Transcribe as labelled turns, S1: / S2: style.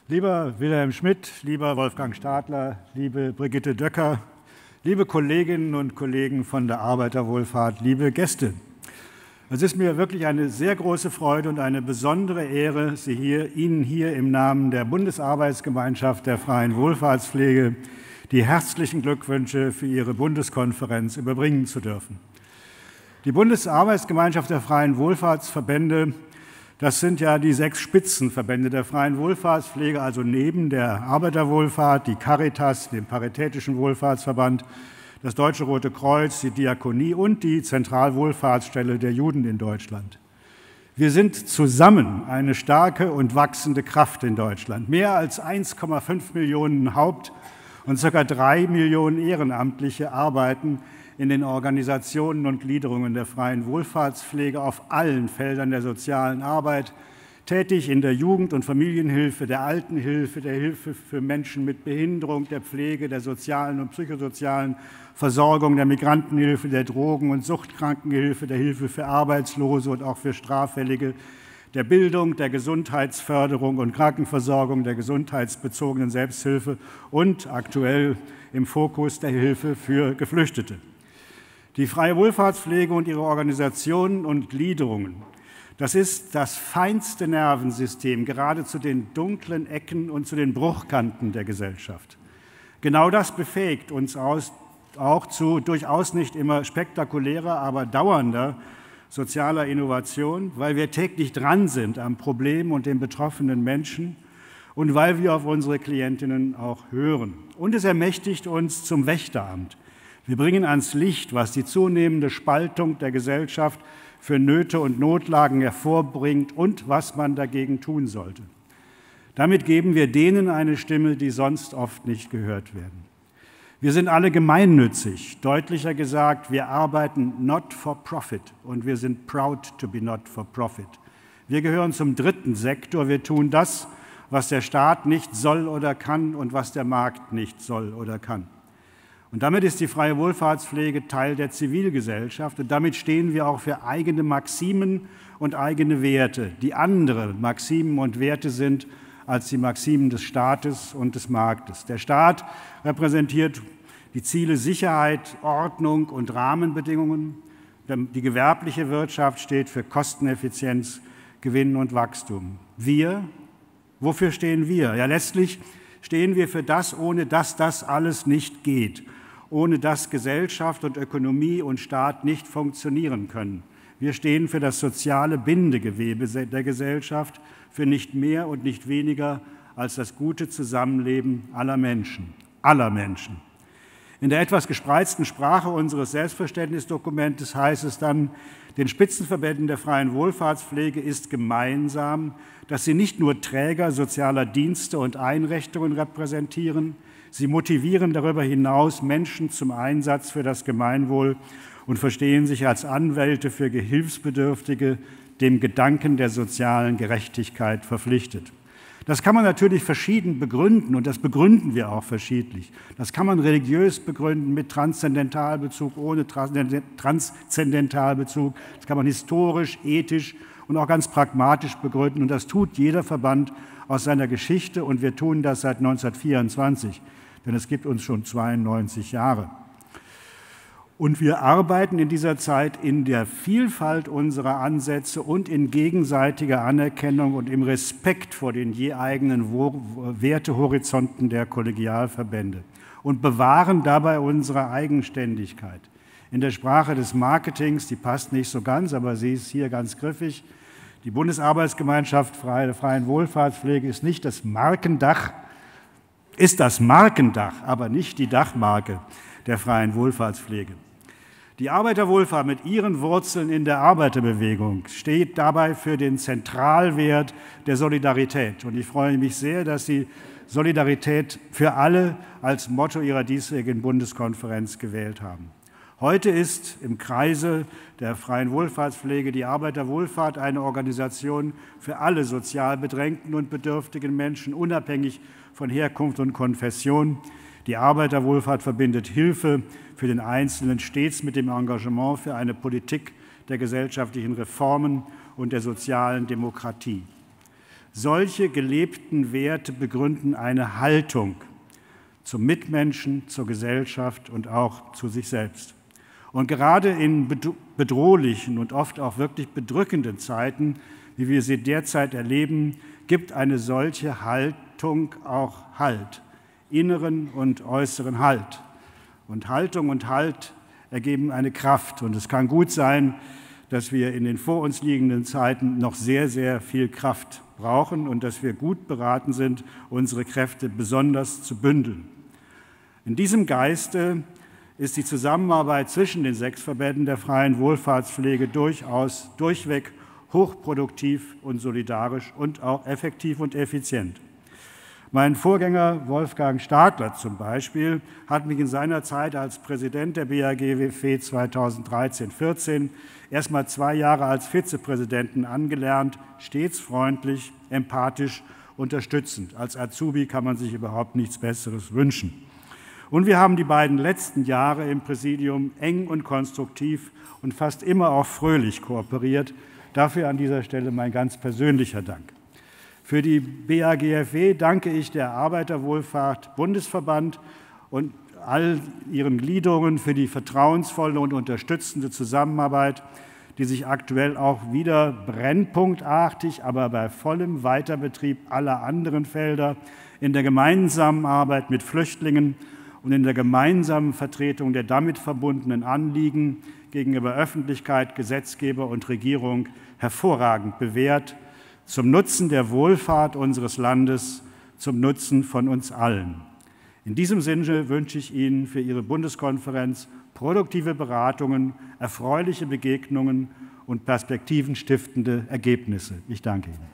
S1: Lieber Wilhelm Schmidt, lieber Wolfgang Stadler, liebe Brigitte Döcker, liebe Kolleginnen und Kollegen von der Arbeiterwohlfahrt, liebe Gäste. Es ist mir wirklich eine sehr große Freude und eine besondere Ehre, Ihnen hier im Namen der Bundesarbeitsgemeinschaft der Freien Wohlfahrtspflege die herzlichen Glückwünsche für Ihre Bundeskonferenz überbringen zu dürfen. Die Bundesarbeitsgemeinschaft der Freien Wohlfahrtsverbände, das sind ja die 6 Spitzenverbände der Freien Wohlfahrtspflege, also neben der Arbeiterwohlfahrt, die Caritas, dem Paritätischen Wohlfahrtsverband, das Deutsche Rote Kreuz, die Diakonie und die Zentralwohlfahrtsstelle der Juden in Deutschland. Wir sind zusammen eine starke und wachsende Kraft in Deutschland. Mehr als 1,5 Millionen Haupt- und ca. 3 Millionen Ehrenamtliche arbeiten in den Organisationen und Gliederungen der Freien Wohlfahrtspflege auf allen Feldern der sozialen Arbeit, tätig in der Jugend- und Familienhilfe, der Altenhilfe, der Hilfe für Menschen mit Behinderung, der Pflege, der sozialen und psychosozialen Versorgung, der Migrantenhilfe, der Drogen- und Suchtkrankenhilfe, der Hilfe für Arbeitslose und auch für Straffällige, der Bildung, der Gesundheitsförderung und Krankenversorgung, der gesundheitsbezogenen Selbsthilfe und aktuell im Fokus der Hilfe für Geflüchtete. Die Freie Wohlfahrtspflege und ihre Organisationen und Gliederungen, das ist das feinste Nervensystem, gerade zu den dunklen Ecken und zu den Bruchkanten der Gesellschaft. Genau das befähigt uns auch zu durchaus nicht immer spektakulärer, aber dauernder sozialer Innovation, weil wir täglich dran sind am Problem und den betroffenen Menschen und weil wir auf unsere Klientinnen auch hören. Und es ermächtigt uns zum Wächteramt. Wir bringen ans Licht, was die zunehmende Spaltung der Gesellschaft für Nöte und Notlagen hervorbringt und was man dagegen tun sollte. Damit geben wir denen eine Stimme, die sonst oft nicht gehört werden. Wir sind alle gemeinnützig. Deutlicher gesagt, wir arbeiten not for profit und wir sind proud to be not for profit. Wir gehören zum dritten Sektor. Wir tun das, was der Staat nicht soll oder kann und was der Markt nicht soll oder kann. Und damit ist die Freie Wohlfahrtspflege Teil der Zivilgesellschaft und damit stehen wir auch für eigene Maximen und eigene Werte, die andere Maximen und Werte sind als die Maximen des Staates und des Marktes. Der Staat repräsentiert die Ziele Sicherheit, Ordnung und Rahmenbedingungen. Die gewerbliche Wirtschaft steht für Kosteneffizienz, Gewinn und Wachstum. Wir, wofür stehen wir? Ja, letztlich stehen wir für das, ohne dass das alles nicht geht, ohne dass Gesellschaft und Ökonomie und Staat nicht funktionieren können. Wir stehen für das soziale Bindegewebe der Gesellschaft, für nicht mehr und nicht weniger als das gute Zusammenleben aller Menschen. Aller Menschen. In der etwas gespreizten Sprache unseres Selbstverständnisdokumentes heißt es dann, den Spitzenverbänden der Freien Wohlfahrtspflege ist gemeinsam, dass sie nicht nur Träger sozialer Dienste und Einrichtungen repräsentieren, sie motivieren darüber hinaus Menschen zum Einsatz für das Gemeinwohl und verstehen sich als Anwälte für Hilfsbedürftige, dem Gedanken der sozialen Gerechtigkeit verpflichtet. Das kann man natürlich verschieden begründen und das begründen wir auch verschiedentlich. Das kann man religiös begründen mit Transzendentalbezug, ohne Transzendentalbezug. Das kann man historisch, ethisch und auch ganz pragmatisch begründen. Und das tut jeder Verband aus seiner Geschichte und wir tun das seit 1924, denn es gibt uns schon 92 Jahre. Und wir arbeiten in dieser Zeit in der Vielfalt unserer Ansätze und in gegenseitiger Anerkennung und im Respekt vor den je eigenen Wertehorizonten der Kollegialverbände und bewahren dabei unsere Eigenständigkeit. In der Sprache des Marketings, die passt nicht so ganz, aber sie ist hier ganz griffig. Die Bundesarbeitsgemeinschaft der Freien Wohlfahrtspflege ist nicht das Markendach, ist das Markendach, aber nicht die Dachmarke der Freien Wohlfahrtspflege. Die Arbeiterwohlfahrt mit ihren Wurzeln in der Arbeiterbewegung steht dabei für den Zentralwert der Solidarität. Und ich freue mich sehr, dass Sie Solidarität für alle als Motto Ihrer diesjährigen Bundeskonferenz gewählt haben. Heute ist im Kreise der Freien Wohlfahrtspflege die Arbeiterwohlfahrt eine Organisation für alle sozial bedrängten und bedürftigen Menschen, unabhängig von Herkunft und Konfession. Die Arbeiterwohlfahrt verbindet Hilfe für den Einzelnen stets mit dem Engagement für eine Politik der gesellschaftlichen Reformen und der sozialen Demokratie. Solche gelebten Werte begründen eine Haltung zum Mitmenschen, zur Gesellschaft und auch zu sich selbst. Und gerade in bedrohlichen und oft auch wirklich bedrückenden Zeiten, wie wir sie derzeit erleben, gibt eine solche Haltung auch Halt, inneren und äußeren Halt. Und Haltung und Halt ergeben eine Kraft. Und es kann gut sein, dass wir in den vor uns liegenden Zeiten noch sehr, sehr viel Kraft brauchen und dass wir gut beraten sind, unsere Kräfte besonders zu bündeln. In diesem Geiste ist die Zusammenarbeit zwischen den 6 Verbänden der freien Wohlfahrtspflege durchaus durchweg hochproduktiv und solidarisch und auch effektiv und effizient. Mein Vorgänger Wolfgang Stadler zum Beispiel hat mich in seiner Zeit als Präsident der BAGWF 2013-14 erst mal 2 Jahre als Vizepräsidenten angelernt, stets freundlich, empathisch, unterstützend. Als Azubi kann man sich überhaupt nichts Besseres wünschen. Und wir haben die beiden letzten Jahre im Präsidium eng und konstruktiv und fast immer auch fröhlich kooperiert. Dafür an dieser Stelle mein ganz persönlicher Dank. Für die BAGWF danke ich der Arbeiterwohlfahrt Bundesverband und all ihren Gliederungen für die vertrauensvolle und unterstützende Zusammenarbeit, die sich aktuell auch wieder brennpunktartig, aber bei vollem Weiterbetrieb aller anderen Felder in der gemeinsamen Arbeit mit Flüchtlingen und in der gemeinsamen Vertretung der damit verbundenen Anliegen gegenüber Öffentlichkeit, Gesetzgeber und Regierung hervorragend bewährt, zum Nutzen der Wohlfahrt unseres Landes, zum Nutzen von uns allen. In diesem Sinne wünsche ich Ihnen für Ihre Bundeskonferenz produktive Beratungen, erfreuliche Begegnungen und perspektivenstiftende Ergebnisse. Ich danke Ihnen.